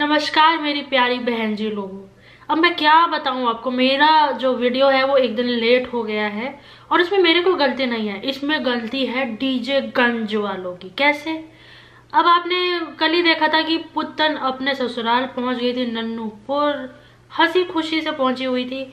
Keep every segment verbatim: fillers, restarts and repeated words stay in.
नमस्कार मेरी प्यारी बहन जी लोगों। अब मैं क्या बताऊं आपको, मेरा जो वीडियो है वो एक दिन लेट हो गया है और इसमें मेरे को गलती नहीं है, इसमें गलती है डीजे गंज वालों की। कैसे? अब आपने कल ही देखा था कि पुत्तन अपने ससुराल पहुंच गई थी नन्नूपुर, हंसी खुशी से पहुंची हुई थी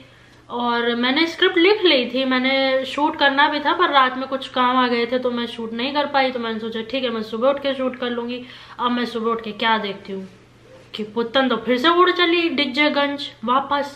और मैंने स्क्रिप्ट लिख ली थी, मैंने शूट करना भी था पर रात में कुछ काम आ गए थे तो मैं शूट नहीं कर पाई। तो मैंने सोचा ठीक है मैं सुबह उठ के शूट कर लूंगी। अब मैं सुबह उठ के क्या देखती हूँ कि पुत्तन तो फिर से उड़ चली डिज्जेगंज वापस।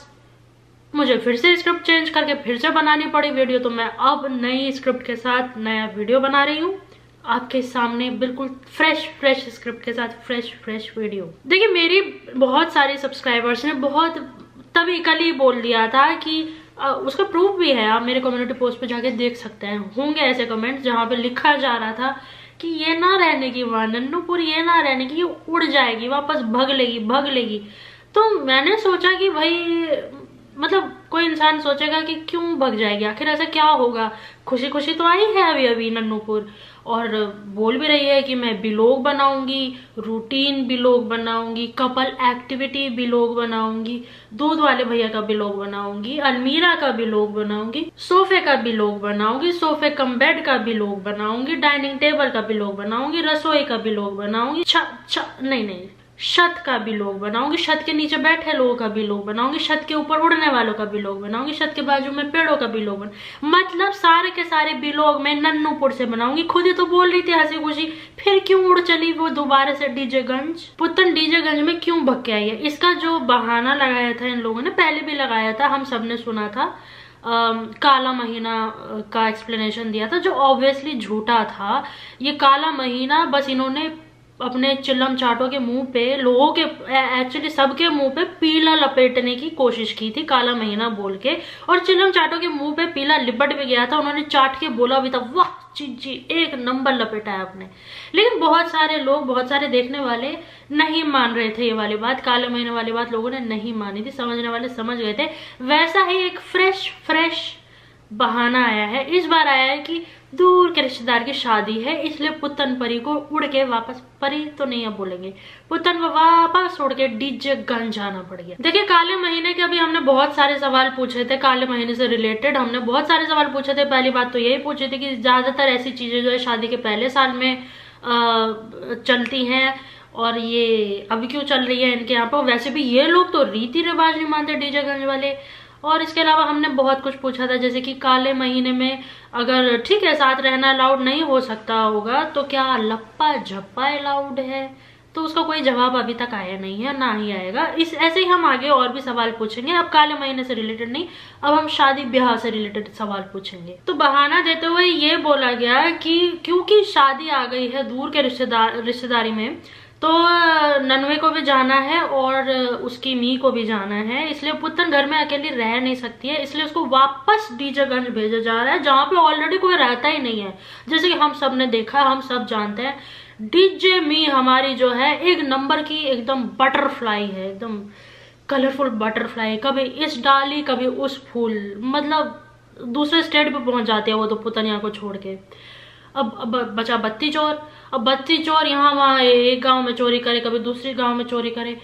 मुझे फिर से स्क्रिप्ट चेंज करके फिर से बनानी पड़ी वीडियो। तो मैं अब नई स्क्रिप्ट के साथ नया वीडियो बना रही हूँ आपके सामने, बिल्कुल फ्रेश फ्रेश स्क्रिप्ट के साथ फ्रेश फ्रेश वीडियो। देखिए मेरी बहुत सारी सब्सक्राइबर्स ने बहुत तभी कल ही बोल दिया था कि आ, उसका प्रूफ भी है, आप मेरे कम्युनिटी पोस्ट पे जाके देख सकते हैं, होंगे ऐसे कमेंट्स जहाँ पे लिखा जा रहा था कि ये ना रहने की वहां नन्नूपुर, ये ना रहने की, ये उड़ जाएगी वापस, भग लेगी भग लेगी। तो मैंने सोचा कि भाई मतलब कोई इंसान सोचेगा कि क्यों भग जाएगी, आखिर ऐसा क्या होगा, खुशी खुशी तो आई है अभी अभी नन्नूपुर और बोल भी रही है कि मैं बिलोग बनाऊंगी, रूटीन बिलोग बनाऊंगी, कपल एक्टिविटी बिलोग बनाऊंगी, दूध वाले भैया का बिलोग बनाऊंगी, अलमीरा का बिलोग बनाऊंगी, सोफे का बिलोग बनाऊंगी, सोफे कम बेड का बिलोग बनाऊंगी, डाइनिंग टेबल का बिलोग बनाऊंगी, रसोई का बिलोग बनाऊंगी, छ, छ, नहीं नहीं छत का भी लोग बनाऊंगी, छत के नीचे बैठे लोगों का भी लोग बनाऊंगी, छत के ऊपर उड़ने वालों का भी लोग बनाऊंगी, छत के बाजू में पेड़ों का भी लोग बना, मतलब सारे के सारे बिलोग मैं नन्नूपुर से बनाऊंगी। खुद ही तो बोल रही थी हंसी खुशी, फिर क्यों उड़ चली वो दोबारा से डीजेगंज? पुत्तन डीजेगंज में क्यों भग के आई है? इसका जो बहाना लगाया था इन लोगों ने, पहले भी लगाया था, हम सबने सुना था, आ, काला महीना का एक्सप्लेनेशन दिया था जो ऑब्वियसली झूठा था। ये काला महीना बस इन्होंने अपने चिल्लम चाटों के मुंह पे, लोगों के एक्चुअली सबके मुंह पे पीला लपेटने की कोशिश की थी काला महीना बोल के, और चिल्लम चाटों के मुंह पे पीला लिपट भी गया था। उन्होंने चाट के बोला भी था वाह चीजी एक नंबर लपेटा है आपने। लेकिन बहुत सारे लोग, बहुत सारे देखने वाले नहीं मान रहे थे ये वाली बात, काले महीने वाली बात लोगों ने नहीं मानी थी, समझने वाले समझ गए थे। वैसा ही एक फ्रेश फ्रेश बहाना आया है, इस बार आया है कि दूर के रिश्तेदार की शादी है इसलिए पुत्तन परी को उड़ के वापस, परी तो नहीं अब बोलेंगे, पुत्तन को वापस उड़ के डीजेगंज जाना पड़ गया। देखिए काले महीने के अभी हमने बहुत सारे सवाल पूछे थे, काले महीने से रिलेटेड हमने बहुत सारे सवाल पूछे थे। पहली बात तो यही पूछी थी कि ज्यादातर ऐसी चीजें जो है शादी के पहले साल में आ, चलती हैं और ये अभी क्यों चल रही है इनके यहाँ पर। वैसे भी ये लोग तो रीति रिवाज नहीं मानते डीजेगंज वाले। और इसके अलावा हमने बहुत कुछ पूछा था, जैसे कि काले महीने में अगर ठीक है साथ रहना अलाउड नहीं हो सकता होगा तो क्या लप्पा झप्पा अलाउड है? तो उसका कोई जवाब अभी तक आया नहीं है, ना ही आएगा। इस ऐसे ही हम आगे और भी सवाल पूछेंगे, अब काले महीने से रिलेटेड नहीं, अब हम शादी ब्याह से रिलेटेड सवाल पूछेंगे। तो बहाना देते हुए ये बोला गया कि क्योंकि शादी आ गई है दूर के रिश्तेदार रिश्तेदारी में, तो ननवे को भी जाना है और उसकी मी को भी जाना है, इसलिए पुत्तन घर में अकेली रह नहीं सकती है, इसलिए उसको वापस डीजेगंज भेजा जा रहा है जहाँ पे ऑलरेडी कोई रहता ही नहीं है। जैसे कि हम सब ने देखा, हम सब जानते हैं डीजे मी हमारी जो है एक नंबर की एकदम बटरफ्लाई है, एकदम कलरफुल बटरफ्लाई, कभी इस डाली कभी उस फूल, मतलब दूसरे स्टेट पे पहुंच जाते हैं वो तो पुत्तन यहाँ को छोड़ के। अब, अब बचा बत्ती चोर, अब बत्ती चोर यहाँ वहाँ एक गांव में चोरी करे, कभी दूसरे गांव में चोरी करे,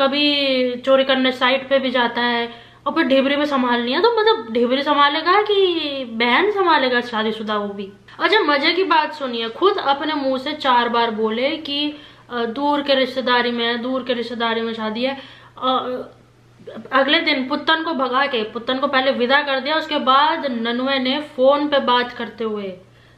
कभी चोरी करने साइट पे भी जाता है और फिर ढेबरी में संभालनी है। तो मतलब ढेबरी संभालेगा कि बहन संभालेगा शादीशुदा वो भी? अच्छा मजे की बात सुनिए, खुद अपने मुंह से चार बार बोले कि दूर के रिश्तेदारी में, दूर के रिश्तेदारी में शादी है। अगले दिन पुत्तन को भगा के, पुत्तन को पहले विदा कर दिया, उसके बाद ननवे ने फोन पे बात करते हुए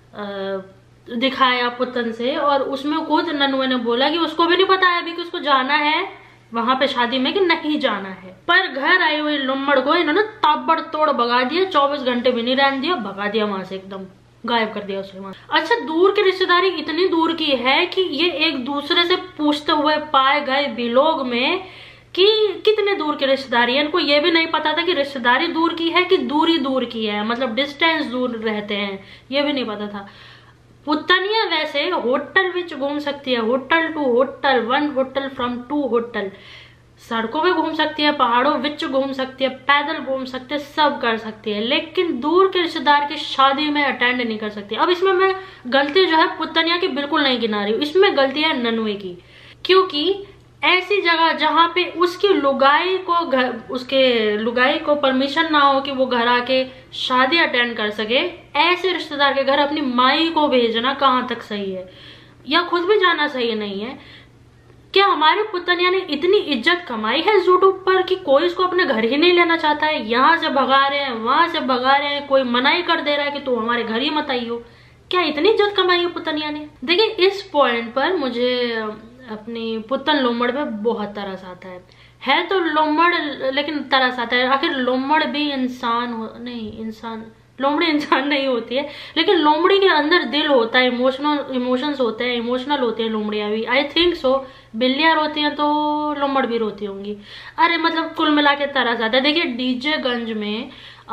दिखाया पुत्तन से, और उसमें खुद ननवे ने बोला कि उसको भी नहीं पता है अभी कि उसको जाना है वहां पे शादी में कि नहीं जाना है। पर घर आई हुई लुम्मड़ को इन्होंने ताबड़तोड़ भगा दिया, चौबीस घंटे भी नहीं रहने दिया, भगा दिया वहां से, एकदम गायब कर दिया उसे वहां। अच्छा दूर की रिश्तेदारी इतनी दूर की है कि ये एक दूसरे से पूछते हुए पाए गए बिलोग में कि कितने दूर की रिश्तेदारी है। इनको ये भी नहीं पता था कि रिश्तेदारी दूर की है कि दूरी दूर की है, मतलब डिस्टेंस दूर रहते हैं, ये भी नहीं पता था। पुत्तनिया वैसे होटल विच घूम सकती है, hotel to hotel, one hotel from to hotel, सड़कों पे घूम सकती है, पहाड़ों विच घूम सकती है, पैदल घूम सकती है, सब कर सकती है, लेकिन दूर के रिश्तेदार की शादी में अटेंड नहीं कर सकती। अब इसमें मैं गलती जो है पुत्तनिया की बिल्कुल नहीं गिना रही हूँ, इसमें गलती है ननवे की, क्योंकि ऐसी जगह जहाँ पे उसकी लुगाई को घर उसके लुगाई को परमिशन ना हो कि वो घर आके शादी अटेंड कर सके, ऐसे रिश्तेदार के घर अपनी माई को भेजना कहाँ तक सही है, या खुद भी जाना सही नहीं है? क्या हमारे पुतनिया ने इतनी इज्जत कमाई है यूट्यूब पर कि कोई इसको अपने घर ही नहीं लेना चाहता है? यहाँ से भगा रहे हैं, वहां से भगा रहे हैं, कोई मनाही कर दे रहा है कि तू हमारे घर ही मत आइयो। क्या इतनी इज्जत कमाई है पुतनिया ने? देखिए, इस पॉइंट पर मुझे अपनी पुतन लोमड़ पे बहुत तरस आता है। है तो लोमड़, लेकिन तरस आता है। आखिर लोमड़ भी इंसान हो, नहीं इंसान लोमड़ी इंसान नहीं होती है, लेकिन लोमड़ी के अंदर दिल होता है, इमोशनल इमोशंस होते हैं, इमोशनल होते हैं लोमड़ियाँ भी। I think so. बिल्लियाँ रोती हैं तो लोमड़ भी रोती होंगी। अरे मतलब कुल मिला के तरस आता है। देखिए, डीजेगंज में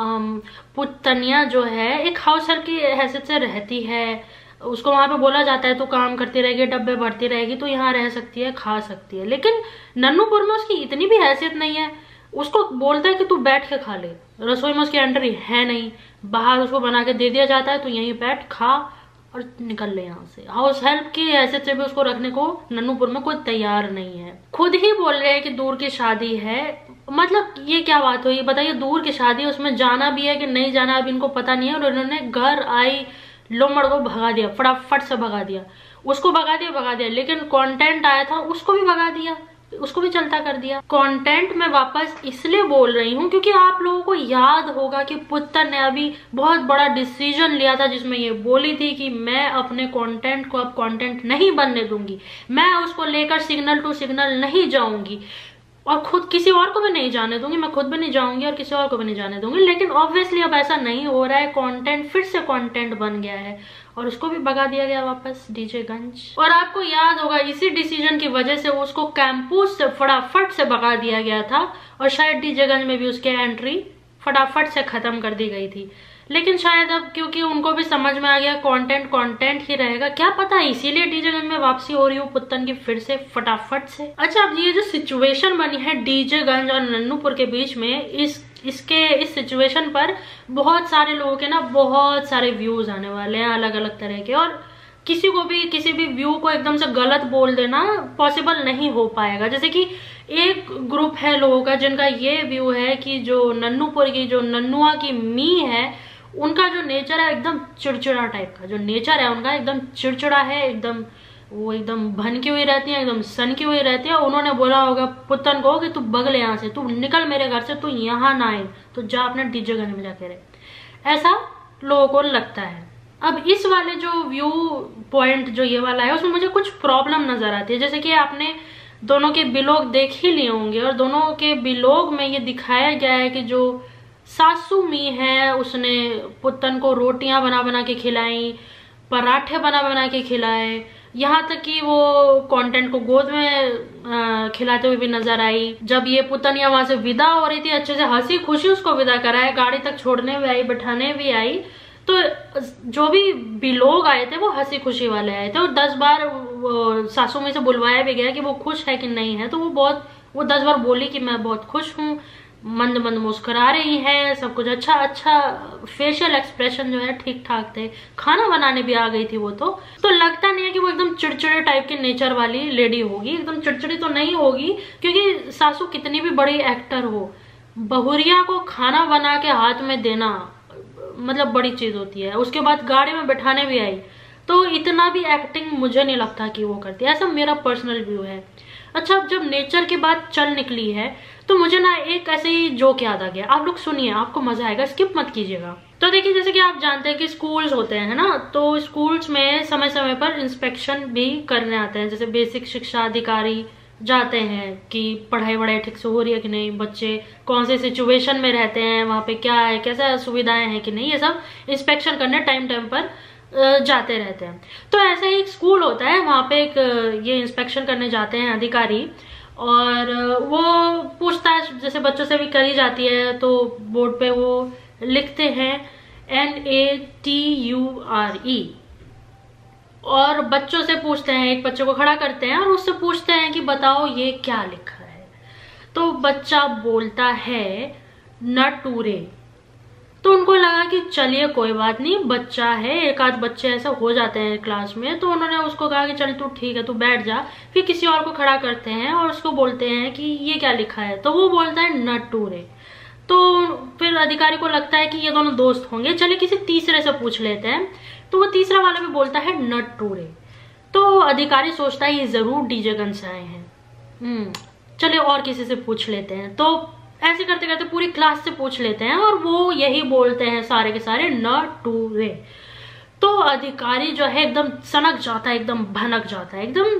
पुतनिया जो है एक हाउस हेल्प की हैसियत से रहती है। उसको वहां पे बोला जाता है तो काम करती रहेगी, डब्बे भरती रहेगी, तो यहाँ रह सकती है, खा सकती है। लेकिन नन्नूपुर में उसकी इतनी भी हैसियत नहीं है। उसको बोलता है कि तू बैठ के खा ले, रसोई में उसकी एंट्री है नहीं, बाहर उसको बना के दे दिया जाता है, तो यहीं बैठ खा और निकल ले यहाँ से। हाउस हेल्प की हैसियत से भी उसको रखने को नन्नूपुर में कोई तैयार नहीं है। खुद ही बोल रहे हैं कि दूर की शादी है। मतलब ये क्या बात हुई बताइए? दूर की शादी, उसमें जाना भी है कि नहीं जाना अब इनको पता नहीं है, और उन्होंने घर आई लोमड़ को भगा दिया, फटाफट से भगा दिया। उसको भगा दिया भगा दिया लेकिन कंटेंट आया था उसको भी भगा दिया, उसको भी चलता कर दिया। कंटेंट में वापस इसलिए बोल रही हूँ क्योंकि आप लोगों को याद होगा कि पुत्तर ने अभी बहुत बड़ा डिसीजन लिया था, जिसमें ये बोली थी कि मैं अपने कंटेंट को अब कंटेंट नहीं बनने दूंगी, मैं उसको लेकर सिग्नल टू सिग्नल नहीं जाऊंगी, और खुद किसी और को भी नहीं जाने दूंगी। मैं खुद भी नहीं जाऊंगी और किसी और को भी नहीं जाने दूंगी। लेकिन ऑब्वियसली अब ऐसा नहीं हो रहा है। कंटेंट फिर से कंटेंट बन गया है और उसको भी भगा दिया गया वापस डीजेगंज। और आपको याद होगा इसी डिसीजन की वजह से उसको कैंपस से फटाफट से भगा दिया गया था, और शायद डीजेगंज में भी उसकी एंट्री फटाफट से खत्म कर दी गई थी। लेकिन शायद अब क्योंकि उनको भी समझ में आ गया कंटेंट कंटेंट ही रहेगा, क्या पता इसीलिए डीजेगंज में वापसी हो रही हो पुत्तन की फिर से फटाफट से। अच्छा, अब ये जो सिचुएशन बनी है डीजेगंज और नन्नूपुर के बीच में, इस इसके इस सिचुएशन पर बहुत सारे लोगों के ना बहुत सारे व्यूज आने वाले हैं अलग अलग तरह के, और किसी को भी किसी भी व्यू को एकदम से गलत बोल देना पॉसिबल नहीं हो पाएगा। जैसे कि एक ग्रुप है लोगों का जिनका ये व्यू है कि जो नन्नूपुर की जो नन्नुआ की मी है, उनका जो नेचर है एकदम चिड़चिड़ा टाइप का, जो नेचर है उनका एकदम चिड़चिड़ा है, एकदम वो एकदम भनकी हुई रहती है, एकदम सनकी हुई रहती है। उन्होंने बोला होगा पुत्तन को कि तू बगल यहाँ से, तू निकल मेरे घर से, तू यहाँ ना आए, तो जा अपने डीजेगंज में जाके रहे, ऐसा लोगों को लगता है। अब इस वाले जो व्यू पॉइंट जो ये वाला है उसमें मुझे कुछ प्रॉब्लम नजर आती है। जैसे कि आपने दोनों के बिलोग देख ही लिए होंगे, और दोनों के बिलोग में ये दिखाया गया है कि जो सासू मी है उसने पुत्तन को रोटियां बना बना के खिलाई, पराठे बना बना के खिलाए, यहाँ तक कि वो कंटेंट को गोद में खिलाते हुए भी नजर आई। जब ये पुतनिया वहां से विदा हो रही थी, अच्छे से हंसी खुशी उसको विदा कराए, गाड़ी तक छोड़ने भी आई, बैठाने भी आई, तो जो भी भी लोग आए थे वो हंसी खुशी वाले आए थे, और दस बार सासू में से बुलवाया भी गया कि वो खुश है कि नहीं है, तो वो बहुत वो दस बार बोली कि मैं बहुत खुश हूँ, मंद मंद मुस्कुरा रही है, सब कुछ अच्छा अच्छा, फेशियल एक्सप्रेशन जो है ठीक ठाक थे, खाना बनाने भी आ गई थी वो। तो तो लगता नहीं है कि वो एकदम चिड़चिड़े टाइप के नेचर वाली लेडी होगी। एकदम चिड़चिड़ी तो नहीं होगी, क्योंकि सासू कितनी भी बड़ी एक्टर हो, बहुरिया को खाना बना के हाथ में देना मतलब बड़ी चीज होती है। उसके बाद गाड़ी में बैठाने भी आई, तो इतना भी एक्टिंग मुझे नहीं लगता कि वो करती है, ऐसा मेरा पर्सनल व्यू है। अच्छा, अब जब नेचर की बात चल निकली है तो मुझे ना एक ऐसे ही जोक याद आ गया, आप लोग सुनिए, आपको मजा आएगा, स्किप मत कीजिएगा। तो देखिए, जैसे कि आप जानते हैं कि स्कूल्स होते हैं ना, तो स्कूल्स में समय समय पर इंस्पेक्शन भी करने आते हैं। जैसे बेसिक शिक्षा अधिकारी जाते हैं कि पढ़ाई वढ़ाई ठीक से हो रही है कि नहीं, बच्चे कौन से सिचुएशन में रहते हैं, वहाँ पे क्या है, कैसे सुविधाएं हैं कि नहीं, ये सब इंस्पेक्शन करने टाइम टाइम पर जाते रहते हैं। तो ऐसा ही एक स्कूल होता है, वहाँ पे एक ये इंस्पेक्शन करने जाते हैं अधिकारी, और वो पूछताछ जैसे बच्चों से भी करी जाती है। तो बोर्ड पे वो लिखते हैं N A T U R E, और बच्चों से पूछते हैं, एक बच्चे को खड़ा करते हैं और उससे पूछते हैं कि बताओ ये क्या लिखा है। तो बच्चा बोलता है नटूरे। तो उनको लगा कि चलिए कोई बात नहीं, बच्चा है, एक आध बच्चे ऐसा हो जाते हैं क्लास में। तो उन्होंने उसको कहा कि चल तू ठीक है, तू बैठ जा। फिर किसी और को खड़ा करते हैं और उसको बोलते हैं कि ये क्या लिखा है, तो वो बोलता है नटूरे। तो फिर अधिकारी को लगता है कि ये दोनों दोस्त होंगे, चलिए किसी तीसरे से पूछ लेते हैं। तो वो तीसरा वाला भी बोलता है नटूरे। तो अधिकारी सोचता है ये जरूर डीजे गन से आए हैं, हम्म चलिए और किसी से पूछ लेते हैं। तो ऐसे करते करते पूरी क्लास से पूछ लेते हैं और वो यही बोलते हैं सारे के सारे नटूरे। तो अधिकारी जो है एकदम सनक जाता है, एकदम भनक जाता है, एकदम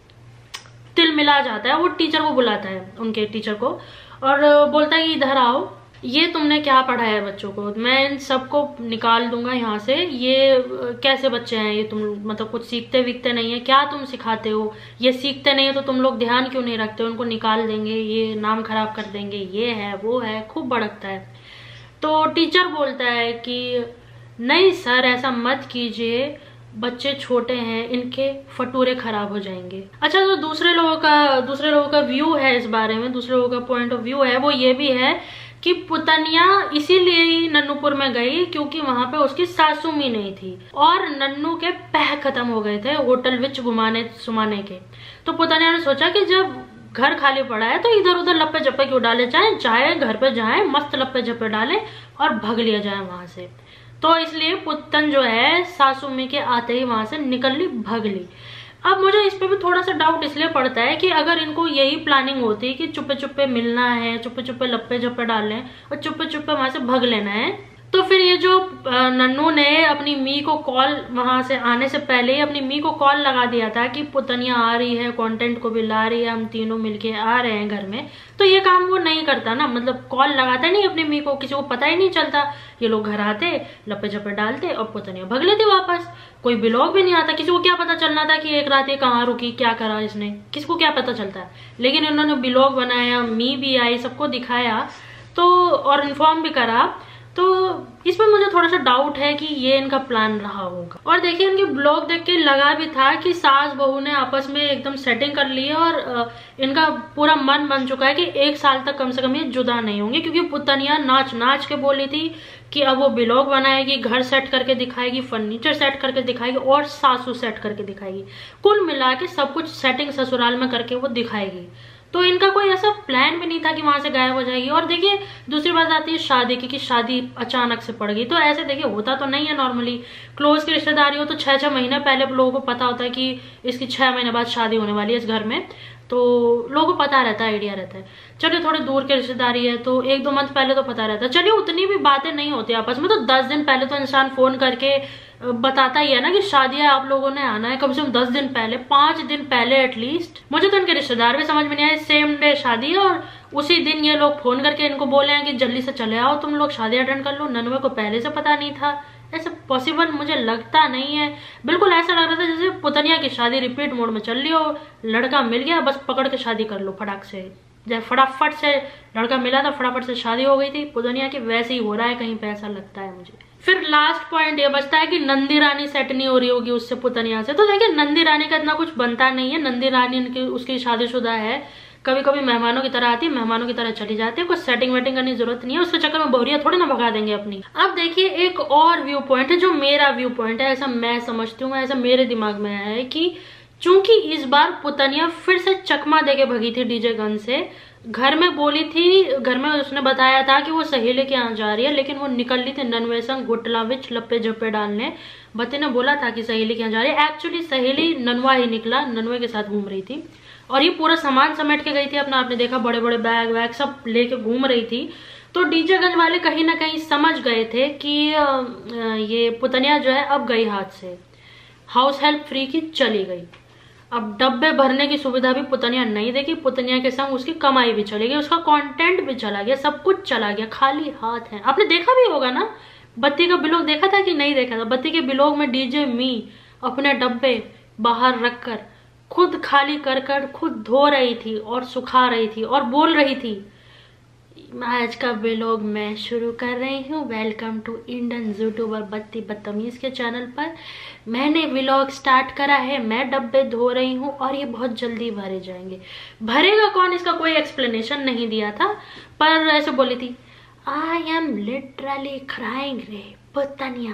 तिल मिला जाता है। वो टीचर को बुलाता है, उनके टीचर को, और बोलता है कि इधर आओ, ये तुमने क्या पढ़ाया है बच्चों को, मैं इन सबको निकाल दूंगा यहाँ से। ये कैसे बच्चे हैं ये, तुम मतलब कुछ सीखते वीखते नहीं है क्या, तुम सिखाते हो, ये सीखते नहीं है तो तुम लोग ध्यान क्यों नहीं रखते हो, उनको निकाल देंगे, ये नाम खराब कर देंगे, ये है वो है, खूब भड़कता है। तो टीचर बोलता है कि नहीं सर ऐसा मत कीजिए, बच्चे छोटे हैं, इनके फटूरे खराब हो जाएंगे। अच्छा, तो दूसरे लोगों का दूसरे लोगों का व्यू है इस बारे में, दूसरे लोगों का पॉइंट ऑफ व्यू है, वो ये भी है कि पुतनिया इसीलिए ही नन्नूपुर में गई क्योंकि वहां पे उसकी सासू मी नहीं थी और नन्नू के पैसे खत्म हो गए थे होटल विच घुमाने सुमाने के। तो पुतनिया ने सोचा कि जब घर खाली पड़ा है तो इधर उधर लप्पे जप्पे क्यों डाले जाए, चाहे घर पे जाए मस्त लप्पे जप्पे डाले और भग लिया जाए वहां से। तो इसलिए पुतन जो है सासू मी के आते ही वहां से निकल ली, भग ली। अब मुझे इस पे भी थोड़ा सा डाउट इसलिए पड़ता है कि अगर इनको यही प्लानिंग होती कि चुप्पे चुप्पे मिलना है, चुप्पे चुप्पे लप्पे जप्पे डालने और चुप्पे चुप्पे वहां से भग लेना है, तो फिर ये जो नन्नू ने अपनी मी को कॉल, वहां से आने से पहले ही अपनी मी को कॉल लगा दिया था कि पुतनिया आ रही है, कंटेंट को भी ला रही है, हम तीनों मिलके आ रहे हैं घर में, तो ये काम वो नहीं करता ना, मतलब कॉल लगाता नहीं अपनी मी को, किसी को पता ही नहीं चलता। ये लोग घर आते, लप्पे झप्पे डालते और पुतनिया भग लेते वापस, कोई ब्लॉग भी नहीं आता, किसी को क्या पता चलना था कि एक रात ये कहाँ रुकी, क्या करा इसने, किसी को क्या पता चलता है। लेकिन इन्होंने ब्लॉग बनाया, मी भी आई, सबको दिखाया तो और इन्फॉर्म भी करा, तो इसमें मुझे थोड़ा सा डाउट है कि ये इनका प्लान रहा होगा। और देखिए इनके ब्लॉग देख के लगा भी था कि सास बहू ने आपस में एकदम सेटिंग कर ली है और इनका पूरा मन बन चुका है कि एक साल तक कम से कम ये जुदा नहीं होंगे, क्योंकि पुतनिया नाच नाच के बोली थी कि अब वो ब्लॉग बनाएगी, घर सेट करके दिखाएगी, फर्नीचर सेट करके दिखाएगी और सासू सेट करके दिखाएगी, कुल मिला के सब कुछ सेटिंग ससुराल में करके वो दिखाएगी। तो इनका कोई ऐसा प्लान भी नहीं था कि वहां से गायब हो जाएगी। और देखिए दूसरी बात आती है शादी की, कि शादी अचानक से पड़ गई, तो ऐसे देखिए होता तो नहीं है नॉर्मली। क्लोज की रिश्तेदारी हो तो छह छह महीने पहले लोगों को पता होता है कि इसकी छह महीने बाद शादी होने वाली है इस घर में, तो लोगों को पता रहता है, आइडिया रहता है। चलिए थोड़ी दूर की रिश्तेदारी है तो एक दो मंथ पहले तो पता रहता है, चलिए उतनी भी बातें नहीं होती आपस में, तो दस दिन पहले तो इंसान फोन करके बताता ही है ना कि शादी है, आप लोगों ने आना है, कम से कम दस दिन पहले, पांच दिन पहले एटलीस्ट। मुझे तो इनके रिश्तेदार भी समझ में नहीं आए, सेम डे शादी है और उसी दिन ये लोग फोन करके इनको बोले हैं कि जल्दी से चले आओ तुम लोग, शादी अटेंड कर लो। नन्वे को पहले से पता नहीं था, ऐसा पॉसिबल मुझे लगता नहीं है। बिल्कुल ऐसा लग रहा था जैसे पुतनिया की शादी रिपीट मोड में चल रही हो, लड़का मिल गया बस पकड़ के शादी कर लो फटाक से, जब फटाफट से लड़का मिला था फटाफट से शादी हो गई थी पुतनिया की, वैसे ही हो रहा है कहीं पे, ऐसा लगता है मुझे। फिर लास्ट पॉइंट ये बचता है कि नंदी रानी सेट नहीं हो रही होगी उससे पुतनिया से। तो देखिए नंदी रानी का इतना कुछ बनता नहीं है, नंदी रानी उनकी उसकी शादीशुदा है, कभी कभी मेहमानों की तरह आती है, मेहमानों की तरह चली जाती है, कुछ सेटिंग वेटिंग करने की जरूरत नहीं है, उसके चक्कर में बहुरिया थोड़ी ना भगा देंगे अपनी। अब देखिए एक और व्यू पॉइंट है जो मेरा व्यू पॉइंट है, ऐसा मैं समझती हूँ, ऐसा मेरे दिमाग में है कि चूंकि इस बार पुतनिया फिर से चकमा देके भगी थी डीजे गन से, घर में बोली थी, घर में उसने बताया था कि वो सहेली के यहाँ जा रही है, लेकिन वो निकल ली थी ननवे संग घुटला विच लप्पे झप्पे डालने। बत्ती ने बोला था कि सहेली के यहाँ जा रही है, एक्चुअली सहेली ननवा ही निकला, ननवे के साथ घूम रही थी और ये पूरा सामान समेट के गई थी अपना, आपने देखा बड़े बड़े बैग वैग सब लेके घूम रही थी। तो डीजेगंज वाले कहीं ना कहीं समझ गए थे कि ये पुतनिया जो है अब गई हाथ से, हाउस हेल्प फ्री की चली गई। अब डब्बे भरने की सुविधा भी पुतनिया नहीं देगी, पुतनिया के संग उसकी कमाई भी चली गई, उसका कंटेंट भी चला गया, सब कुछ चला गया, खाली हाथ है। आपने देखा भी होगा ना, बत्ती का ब्लॉग देखा था कि नहीं देखा था? बत्ती के ब्लॉग में डीजे मी अपने डब्बे बाहर रखकर खुद खाली कर कर खुद धो रही थी और सुखा रही थी और बोल रही थी आज का व्लॉग मैं शुरू कर रही हूँ, वेलकम टू इंडियन यूट्यूबर बत्ती बदतमीज के चैनल पर। मैंने व्लॉग स्टार्ट करा है, मैं डब्बे धो रही हूँ और ये बहुत जल्दी भरे जाएंगे। भरेगा कौन, इसका कोई एक्सप्लेनेशन नहीं दिया था, पर ऐसे बोली थी आई एम लिटरली क्राइंग रे पुतनिया,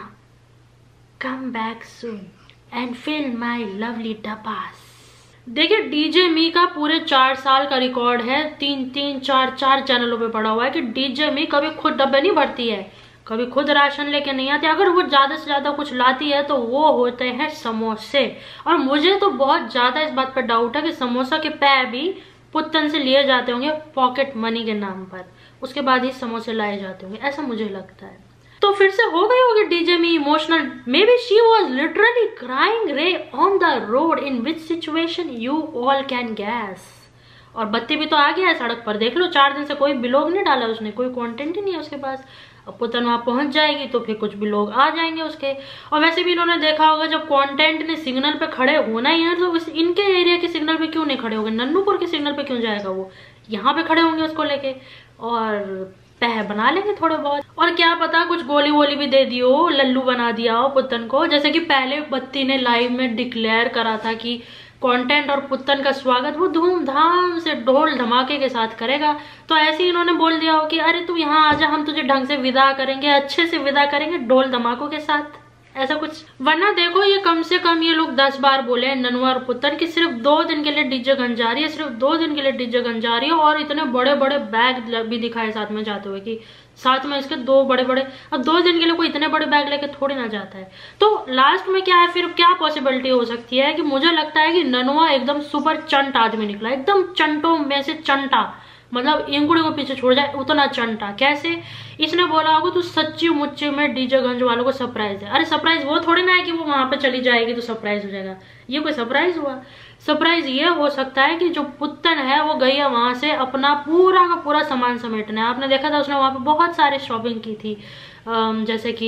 come back soon and fill my lovely डब्बास। देखिए डीजे मी का पूरे चार साल का रिकॉर्ड है, तीन तीन चार चार चैनलों पे पड़ा हुआ है कि डीजे मी कभी खुद डब्बे नहीं भरती है, कभी खुद राशन लेके नहीं आती। अगर वो ज्यादा से ज्यादा कुछ लाती है तो वो होते हैं समोसे। और मुझे तो बहुत ज्यादा इस बात पर डाउट है कि समोसा के पै भी पुत्तन से लिए जाते होंगे पॉकेट मनी के नाम पर, उसके बाद ही समोसे लाए जाते होंगे, ऐसा मुझे लगता है। तो फिर से हो गई होगी DJ me emotional, may be she was literally crying रे on the road, in which situation you all can guess. और बत्ती भी तो आ गया है सड़क पर, देख लो चार दिन से कोई ब्लॉग नहीं डाला उसने, कोई कंटेंट ही नहीं है उसके पास। अब पुतन वहां पहुंच जाएगी तो फिर कुछ भी लोग आ जाएंगे उसके। और वैसे भी इन्होंने देखा होगा जब कंटेंट ने सिग्नल पे खड़े होना ही है तो इस इनके एरिया के सिग्नल पे क्यों नहीं खड़े होंगे, नन्नूपुर के सिग्नल पे क्यों जाएगा वो, यहाँ पे खड़े होंगे उसको लेके और पह बना लेंगे थोड़े बहुत। और क्या पता कुछ गोली वोली भी दे दियो, लल्लू बना दिया हो पुत्तन को, जैसे कि पहले बत्ती ने लाइव में डिक्लेयर करा था कि कंटेंट और पुत्तन का स्वागत वो धूमधाम से ढोल धमाके के साथ करेगा। तो ऐसे ही इन्होंने बोल दिया हो कि अरे तू यहाँ आजा, हम तुझे ढंग से विदा करेंगे, अच्छे से विदा करेंगे ढोल धमाकों के साथ, ऐसा कुछ। वरना देखो ये कम से कम ये लोग दस बार बोले हैं ननवा और पुत्तन की सिर्फ दो दिन के लिए डीजे गन जा रही है, सिर्फ दो दिन के लिए डीजे गन जा रही है। और इतने बड़े बड़े बैग भी दिखाए साथ में जाते हुए कि साथ में इसके दो बड़े बड़े, अब दो दिन के लिए कोई इतने बड़े बैग लेके थोड़ी ना जाता है। तो लास्ट में क्या है, फिर क्या पॉसिबिलिटी हो सकती है कि मुझे लगता है कि ननवा एकदम सुपर चंट आदमी निकला, एकदम चंटों में से चंटा, मतलब इंगुड़ी को पीछे छोड़ जाए उतना चंटा। कैसे, इसने बोला होगा तो सच्ची मुच्ची में डीजे गंज वालों को सरप्राइज है। अरे सरप्राइज वो थोड़ी ना है कि वो वहां पे चली जाएगी तो सरप्राइज हो जाएगा, ये कोई सरप्राइज हुआ। सरप्राइज ये हो सकता है कि जो पुत्तन है वो गई है वहां से अपना पूरा का पूरा सामान समेटने। आपने देखा था उसने वहां पे बहुत सारी शॉपिंग की थी, जैसे कि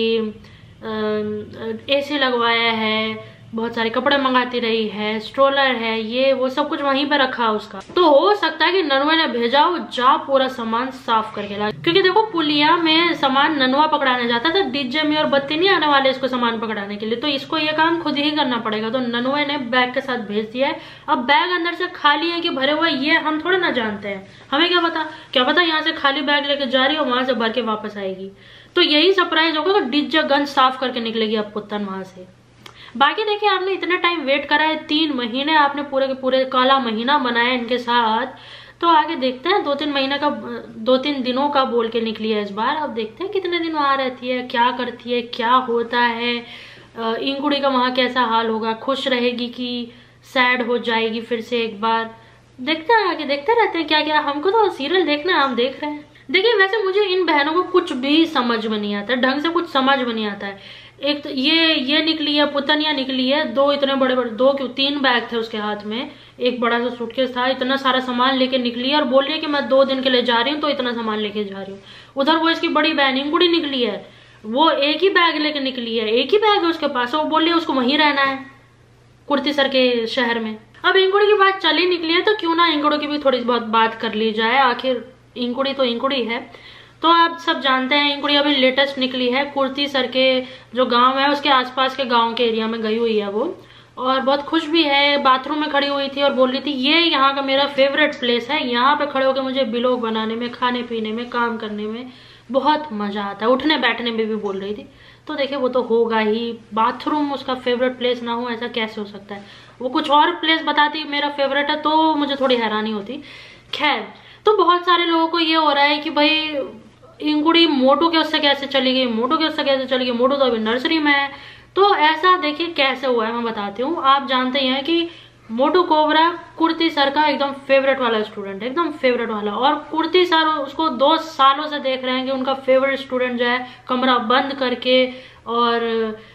एसी लगवाया है, बहुत सारे कपड़े मंगाती रही है, स्ट्रोलर है, ये वो सब कुछ वहीं पे रखा उसका। तो हो सकता है कि ननवा ने भेजा हो जा पूरा सामान साफ करके ला, क्योंकि देखो पुलिया में सामान ननवा पकड़ाने जाता था, डीजे में और बत्ती नहीं आने वाले इसको सामान पकड़ाने के लिए, तो इसको ये काम खुद ही करना पड़ेगा। तो ननवा ने बैग के साथ भेज दिया है। अब बैग अंदर से खाली है कि भरे हुए ये हम थोड़े ना जानते हैं, हमें क्या पता, क्या पता यहाँ से खाली बैग लेके जा रही है और वहां से भर के वापस आएगी। तो यही सरप्राइज होगा कि डीजे गन साफ करके निकलेगी अब पुत्तन वहां से। बाकी देखिए आपने इतना टाइम वेट करा है, तीन महीने आपने पूरे के पूरे काला महीना बनाया इनके साथ, तो आगे देखते हैं। दो तीन महीने का, दो तीन दिनों का बोल के निकली है इस बार। अब देखते हैं कितने दिन वहां रहती है, क्या करती है, क्या होता है, इंगुड़ी का वहां कैसा हाल होगा, खुश रहेगी कि सैड हो जाएगी फिर से एक बार। देखते हैं आगे, देखते रहते हैं क्या क्या। हमको तो सीरियल देखना है, हम देख रहे हैं। देखिए वैसे मुझे इन बहनों को कुछ भी समझ में नहीं आता, ढंग से कुछ समझ में नहीं आता है। एक तो ये ये निकली है पुतनिया निकली है, दो इतने बड़े बड़े, दो क्यों तीन बैग थे उसके हाथ में, एक बड़ा सा सूटकेस था, इतना सारा सामान लेके निकली है और बोल रही है कि मैं दो दिन के लिए जा रही हूँ तो इतना सामान लेके जा रही हूँ। उधर वो इसकी बड़ी बहन इंगुड़ी निकली है, वो एक ही बैग लेके निकली है, एक ही बैग है उसके पास, वो बोल रही है उसको वहीं रहना है कुर्ती सर के शहर में। अब इंगुड़ी की बात चली निकली है तो क्यों ना इंगुड़ी की भी थोड़ी बहुत बात कर ली जाए, आखिर इंगुड़ी तो इंगुड़ी है। तो आप सब जानते हैं इंगुड़ी अभी लेटेस्ट निकली है, कुर्ती सर के जो गांव है उसके आसपास के गांव के एरिया में गई हुई है वो, और बहुत खुश भी है। बाथरूम में खड़ी हुई थी और बोल रही थी ये यहाँ का मेरा फेवरेट प्लेस है, यहाँ पे खड़े होकर मुझे ब्लॉग बनाने में, खाने पीने में, काम करने में बहुत मजा आता है, उठने बैठने में भी बोल रही थी। तो देखिए वो तो होगा ही, बाथरूम उसका फेवरेट प्लेस ना हो ऐसा कैसे हो सकता है। वो कुछ और प्लेस बताती मेरा फेवरेट है तो मुझे थोड़ी हैरानी होती। खैर, तो बहुत सारे लोगों को ये हो रहा है कि भाई इंगुड़ी मोटू के उससे कैसे चली गई, मोटू के उससे कैसे चली गई, मोटू तो अभी नर्सरी में है। तो ऐसा देखिए कैसे हुआ है, मैं बताती हूँ। आप जानते हैं कि मोटू कोबरा कुर्ती सर का एकदम फेवरेट वाला स्टूडेंट है, एकदम फेवरेट वाला, और कुर्ती सर उसको दो सालों से देख रहे हैं कि उनका फेवरेट स्टूडेंट जो है कमरा बंद करके और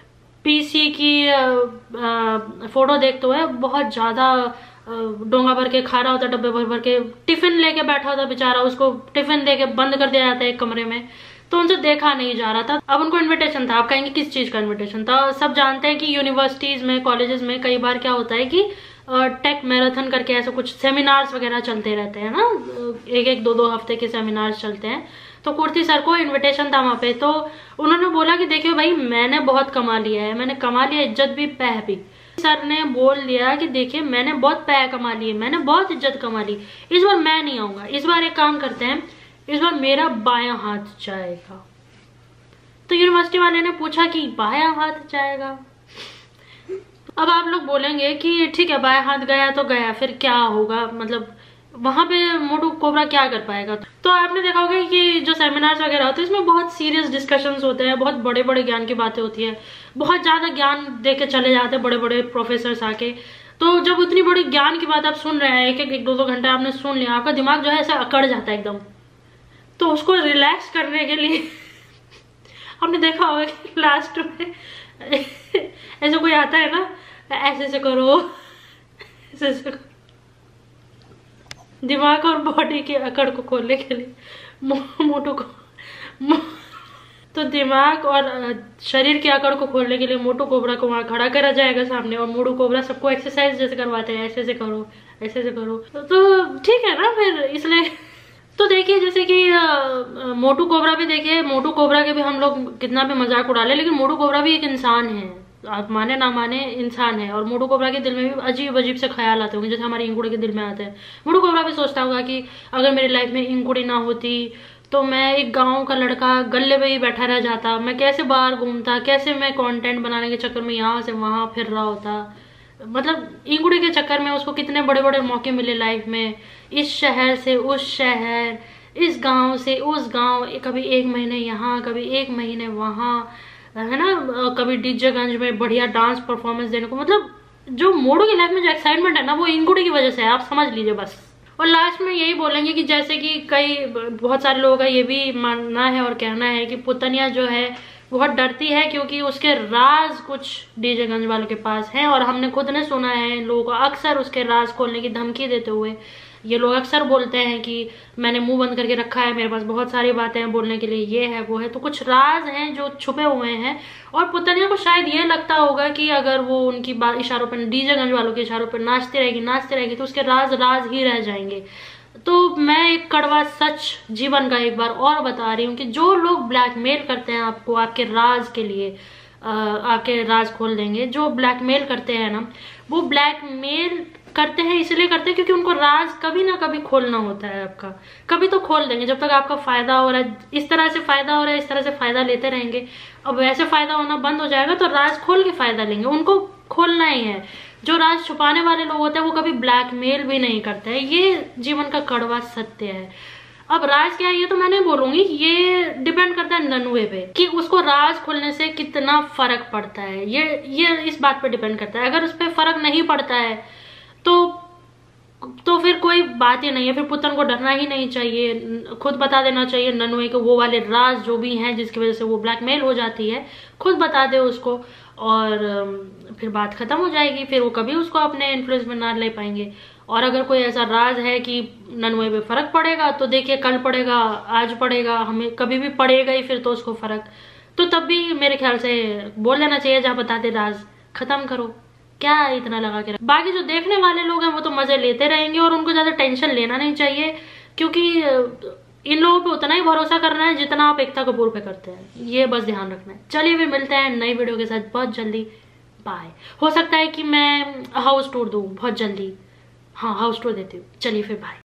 पीसी की फोटो देखते हुए बहुत ज्यादा डोंगा भर के खा रहा होता, डब्बे भर भर के टिफिन लेके बैठा होता बेचारा, उसको टिफिन देके बंद कर दिया जाता है एक कमरे में, तो उनसे देखा नहीं जा रहा था। अब उनको इनविटेशन था, आप कहेंगे किस चीज का इनविटेशन था। सब जानते हैं कि यूनिवर्सिटीज में, कॉलेजेस में कई बार क्या होता है कि टेक मैराथन करके ऐसे कुछ सेमिनार्स वगैरह चलते रहते हैं ना, एक एक दो दो हफ्ते के सेमिनार्स चलते हैं। तो कुर्ती सर को इनविटेशन था वहां पे, तो उन्होंने बोला कि देखियो भाई मैंने बहुत कमा लिया है, मैंने कमा लिया इज्जत भी, पैह भी। सर ने बोल दिया कि देखिए मैंने बहुत पैह कमा लिए, मैंने बहुत इज्जत कमा ली, इस बार मैं नहीं आऊंगा, इस बार एक काम करते हैं, इस बार मेरा बायां हाथ जाएगा। तो यूनिवर्सिटी वाले ने पूछा कि बायां हाथ जाएगा। अब आप लोग बोलेंगे कि ठीक है बायां हाथ गया तो गया, फिर क्या होगा, मतलब वहां पे मोटू कोबरा क्या कर पाएगा। तो आपने देखा होगा कि जो सेमिनार्स वगैरह होते हैं इसमें बहुत सीरियस डिस्कशंस होते हैं, बहुत बड़े बड़े ज्ञान की बातें होती है, बहुत ज्यादा ज्ञान दे के चले जाते हैं बड़े बड़े प्रोफेसर्स आके। तो जब उतनी बड़ी ज्ञान की बात आप सुन रहे हैं, एक एक, एक दो दो घंटे आपने सुन लिया, आपका दिमाग जो है ऐसा अकड़ जाता है एकदम। तो उसको रिलैक्स करने के लिए आपने देखा होगा कि लास्ट में ऐसे कोई आता है ना, ऐसे ऐसे करो, ऐसे ऐसे करो, दिमाग और बॉडी के अकड़ को खोलने के लिए मोटू को मो, तो दिमाग और शरीर के अकड़ को खोलने के लिए मोटू कोबरा को वहां खड़ा करा जाएगा सामने, और मोटू कोबरा सबको एक्सरसाइज जैसे करवाते हैं, ऐसे ऐसे करो, ऐसे ऐसे करो। तो ठीक है ना, फिर इसलिए तो देखिए जैसे कि मोटू कोबरा भी, देखिए मोटू कोबरा के भी हम लोग कितना भी मजाक उड़ा ले, लेकिन मोटू कोबरा भी एक इंसान है, आप माने ना माने इंसान है। और मोटू कोबरा के दिल में भी अजीब अजीब से ख्याल आते होंगे जैसे हमारे इंकुड़ी के दिल में आते हैं। मोटू कोबरा भी सोचता होगा कि अगर मेरी लाइफ में इंकुड़ी ना होती तो मैं एक गांव का लड़का गले पे ही बैठा रह जाता, मैं कैसे बाहर घूमता, कैसे मैं कंटेंट बनाने के चक्कर में यहाँ से वहां फिर रहा होता। मतलब इंकुड़ी के चक्कर में उसको कितने बड़े बड़े मौके मिले लाइफ में, इस शहर से उस शहर, इस गांव से उस गांव, कभी एक महीने यहाँ, कभी एक महीने वहां, है ना, कभी डीजेगंज में बढ़िया डांस परफॉर्मेंस देने को। मतलब जो मोटू की लाइफ में जो एक्साइटमेंट है ना, वो इंकुड़ी की वजह से है, आप समझ लीजिए बस। और लास्ट में यही बोलेंगे कि जैसे कि कई बहुत सारे लोगों का ये भी मानना है और कहना है कि पुतनिया जो है बहुत डरती है क्योंकि उसके राज कुछ डीजेगंज वालों के पास हैं, और हमने खुद ने सुना है इन लोगों को अक्सर उसके राज खोलने की धमकी देते हुए। ये लोग अक्सर बोलते हैं कि मैंने मुंह बंद करके रखा है, मेरे पास बहुत सारी बातें हैं बोलने के लिए, ये है वो है। तो कुछ राज हैं जो छुपे हुए हैं, और पुतनिया को शायद ये लगता होगा कि अगर वो उनकी बात इशारों पर, डीजेगंज वालों के इशारों पर नाचती रहेगी नाचती रहेगी तो उसके राज राज ही रह जाएंगे। तो मैं एक कड़वा सच जीवन का एक बार और बता रही हूँ कि जो लोग ब्लैकमेल करते हैं आपको आपके राज के लिए, आपके राज खोल देंगे, जो ब्लैकमेल करते हैं ना, वो ब्लैकमेल करते हैं इसलिए करते हैं क्योंकि उनको राज कभी ना कभी खोलना होता है आपका। कभी तो खोल देंगे, जब तक आपका फायदा हो रहा है, इस तरह से फायदा हो रहा है, इस तरह से फायदा लेते रहेंगे। अब वैसे फायदा होना बंद हो जाएगा तो राज खोल के फायदा लेंगे, उनको खोलना ही है। जो राज छुपाने वाले लोग होते हैं वो कभी ब्लैकमेल भी नहीं करते हैं, ये जीवन का कड़वा सत्य है। अब राज क्या है ये तो मैं नहीं बोलूंगी, ये डिपेंड करता है नन्हुए पे कि उसको राज खोलने से कितना फर्क पड़ता है, ये ये इस बात पे डिपेंड करता है। अगर उस पर फर्क नहीं पड़ता है तो तो फिर कोई बात ही नहीं है, फिर पुतन को डरना ही नहीं चाहिए, खुद बता देना चाहिए नन्हुए को वो वाले राज जो भी हैं जिसकी वजह से वो ब्लैकमेल हो जाती है, खुद बता दे उसको, और फिर बात खत्म हो जाएगी, फिर वो कभी उसको अपने इन्फ्लुएंस में ना ले पाएंगे। और अगर कोई ऐसा राज है कि नन्हुए पे फर्क पड़ेगा तो देखिए कल पड़ेगा, आज पड़ेगा, हमें कभी भी पड़ेगा ही फिर तो उसको फर्क, तो तब भी मेरे ख्याल से बोल देना चाहिए, जहाँ बताते राज खत्म करो, क्या इतना लगा के। बाकी जो देखने वाले लोग हैं वो तो मजे लेते रहेंगे और उनको ज्यादा टेंशन लेना नहीं चाहिए, क्योंकि इन लोगों पे उतना ही भरोसा करना है जितना आप एकता कपूर पे करते हैं, ये बस ध्यान रखना है। चलिए फिर मिलते हैं नई वीडियो के साथ बहुत जल्दी, बाय। हो सकता है कि मैं हाउस टूर दूं बहुत जल्दी, हाँ हाउस टूर देती हूँ। चलिए फिर बाय।